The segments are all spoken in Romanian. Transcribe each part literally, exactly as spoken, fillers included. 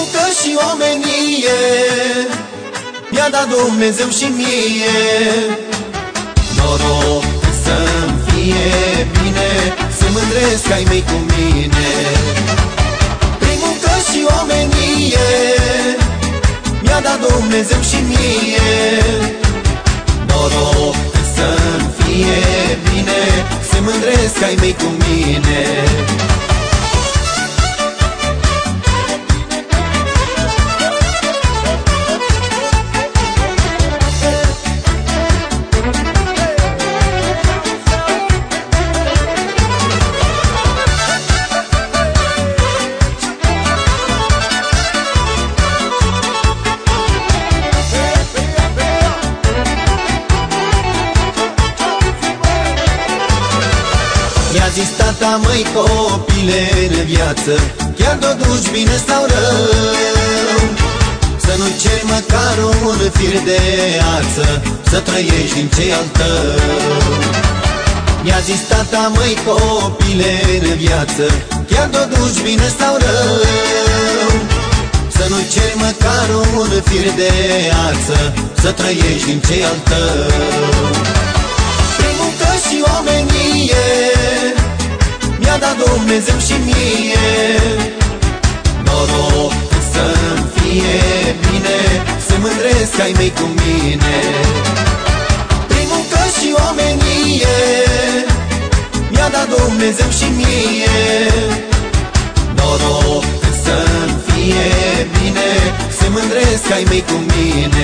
muncă și omenie mi-a dat Dumnezeu și mie. Noroc să-mi fie bine, să mândresc ai mei cu mine. Prin muncă și omenie mi-a dat Dumnezeu și mie. Noroc să-mi fie bine, să mândresc ai mei cu mine. Mi-a zis tata, măi copile, în viață chiar de-o duci bine sau rău, să nu ceri măcar un fir de ață, să trăiești din ce al tău. Mi-a zis tata, măi copile, în viață chiar de-o duci bine sau rău, să nu ceri măcar un fir de ață, să trăiești din ce al tău. Prin muncă și omenie mi-a dat Dumnezeu și mie. Noroc să-mi fie bine, să mândresc ai mei cu mine. Prin muncă și omenie mi-a dat Dumnezeu și mie. Noroc să-mi fie bine, să mândresc ai mei cu mine.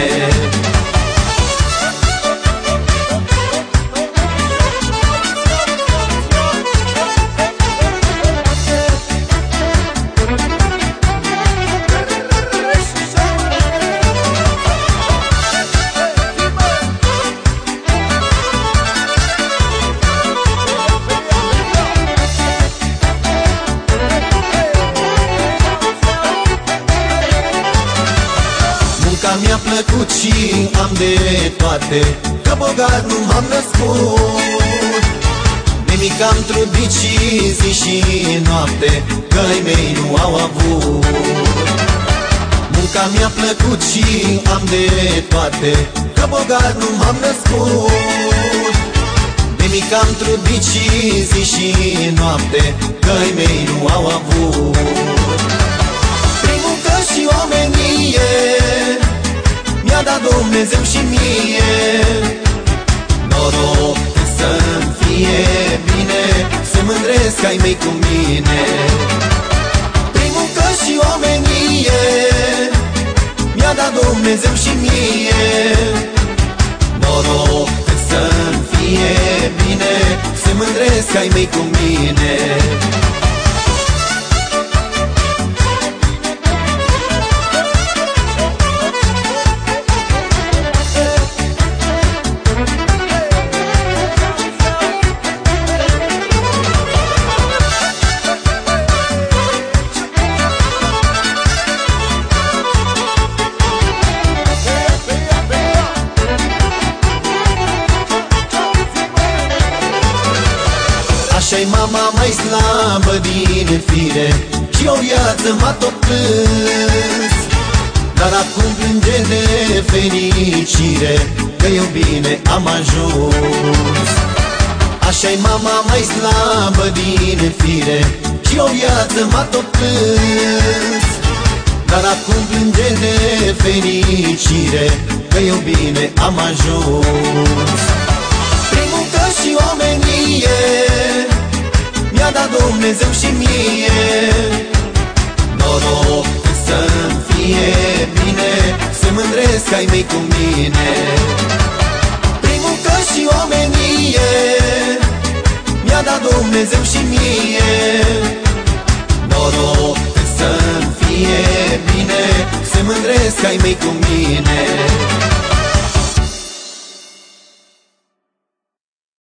Mi-a plăcut și am de toate, că bogat nu m-am născut. Nimic am trudit și zi și noapte, că ai mei nu au avut. Munca mi-a plăcut și am de toate, că bogat nu m-am născut. Nimic am trudit și zi și noapte, că ai mei nu au avut. Prin muncă și omenie mi-a dat Dumnezeu și mie. Noroc să-mi fie bine, să mândresc ai mei cu mine. Prin muncă și omenie mi-a dat Dumnezeu și mie. Noroc să-mi fie bine, să mândresc ai mei cu mine. Așa-i mama mai slabă din fire și o viață m-a tot plâns, dar acum plânge de fericire, că eu bine am ajuns. Așa-i mama mai slabă din fire și o viață m-a tot plâns, dar acum plânge de fericire, că eu bine am ajuns. Prin muncă și omenie mi-a dat Dumnezeu și mie. Noroc să-mi fie bine, să mândresc ai mei cu mine. Prin muncă și omenie mi-a dat Dumnezeu și mie. Noroc să-mi fie bine, să mândresc ai mei cu mine.